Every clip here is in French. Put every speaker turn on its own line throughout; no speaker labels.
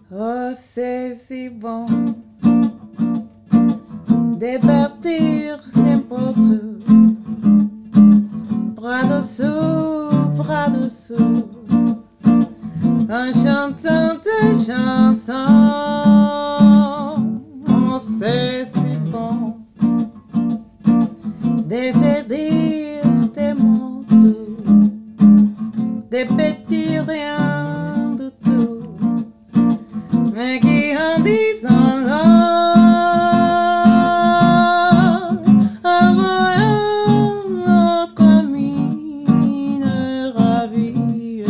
Oh, c'est si bon de partir n'importe où, bras dessous, en chantant des chansons. Oh, c'est si bon de se dire des mots doux, des petits riens de tout, mais qui en disant là, envoyant notre mine ravie,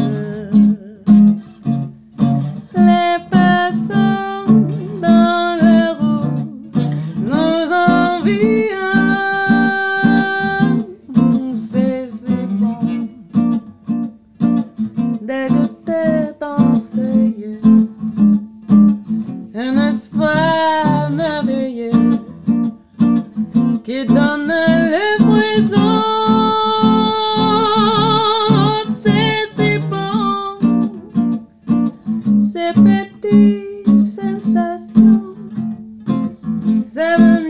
les passants dans les roues nous envient. C'est si bon d'écouter dans ses yeux un espoir merveilleux qui donne le frisson. C'est si bon, ces petites sensations, ça veut